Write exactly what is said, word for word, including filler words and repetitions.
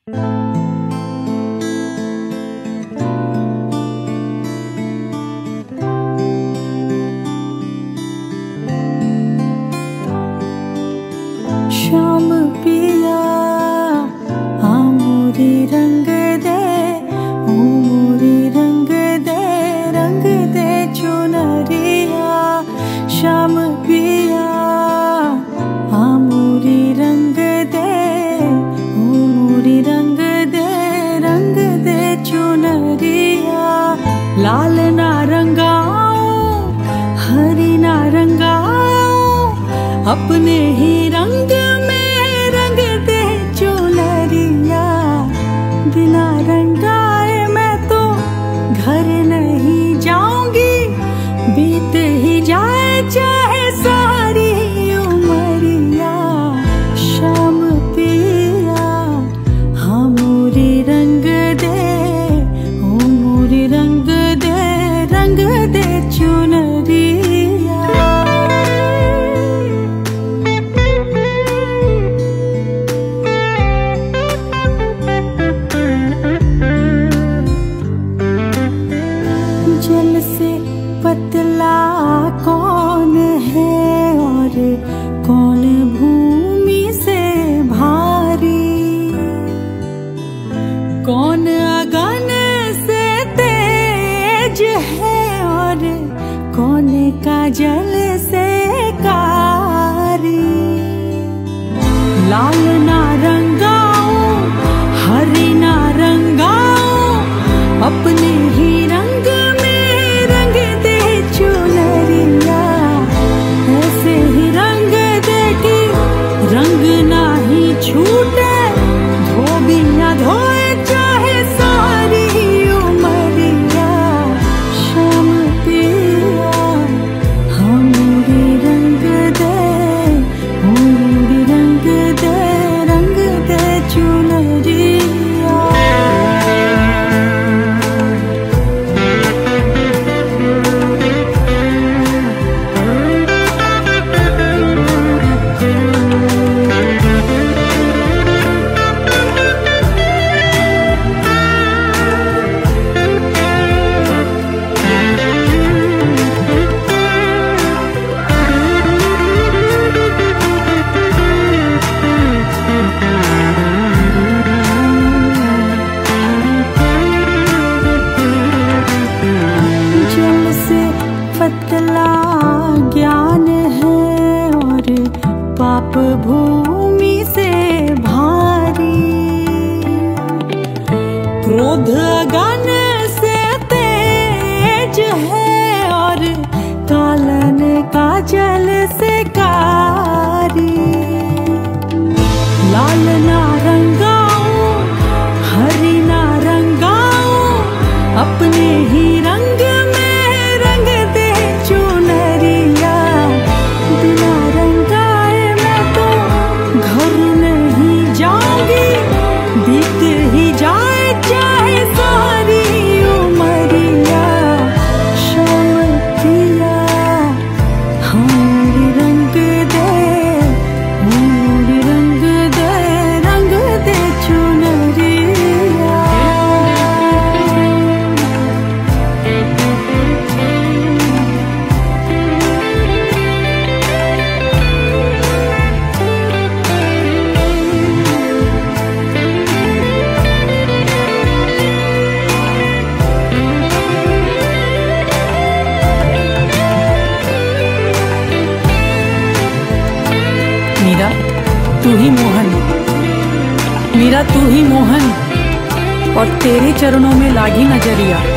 श्याम पिया आ मोरी रंग दे, ओ मोरी रंग दे, रंग दे चुनरिया। श्याम पिया आ मोरी रंग दे, ओ मोरी रंग दे, रंग दे चुनरिया। लाल ना रंगाओ, हरी ना रंगाओ, अपने ही रंग में रंग दे चुनरिया। बिना रंगाए मैं तो घर नहीं जाऊंगी, बीत ही जाए चाहे सारी उमरिया। श्याम पिया हाँ मोरी रंग दे, ओ मोरी रंग दे, रंग दे चुनरिया। जल से पतला कौन है और कौन भूमि से भारी, कौन अगन से तेज है और कौन का जल से कारी। लाल ना रंगाओ, हरी ना रंगाओ, अपने ही रंग में रंग दे चुनरिया। ऐसे ही रंग दे कि रंग ना ही छूटे, धोबी ना धोए चाहे सारी उमरिया। श्याम पिया हाँ मोरी रंग दे, ओ मोरी रंग दे, रंग दे चुनरिया। जल से पतला ज्ञान है और पाप भूमि से भारी। क्रोध अगन से तेज है और कालन का जल से कारी। लाल ना रंगाओ, हरी ना रंगाओ, अपने ही रंग में रंग दे चुनरिया। बिना रंगाए मैं तो घर नहीं जाऊंगी, बीत ही जाए चाहे सारी उमरिया। श्याम पिया हाँ मोरी रंग दे, ओ मोरी रंग दे, रंग दे चुनरिया। मीरा तू ही मोहन, मीरा तू ही मोहन, और तेरे चरणों में लागी नजरिया।